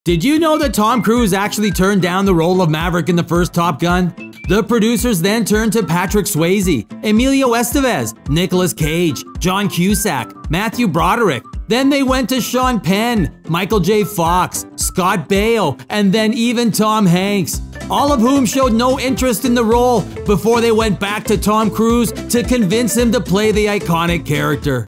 Did you know that Tom Cruise actually turned down the role of Maverick in the first Top Gun? The producers then turned to Patrick Swayze, Emilio Estevez, Nicolas Cage, John Cusack, Matthew Broderick. Then they went to Sean Penn, Michael J. Fox, Scott Baio, and then even Tom Hanks, all of whom showed no interest in the role before they went back to Tom Cruise to convince him to play the iconic character.